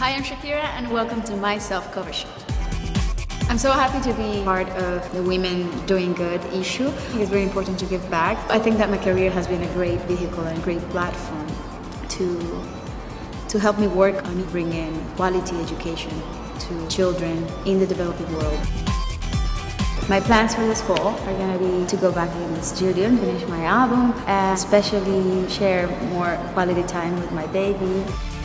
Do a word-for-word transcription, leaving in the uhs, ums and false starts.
Hi, I'm Shakira and welcome to my self-cover shoot. I'm so happy to be part of the Women Doing Good issue. I think it's very important to give back. I think that my career has been a great vehicle and a great platform to, to help me work on bringing quality education to children in the developing world. My plans for this fall are going to be to go back in the studio and finish my album, and especially share more quality time with my baby.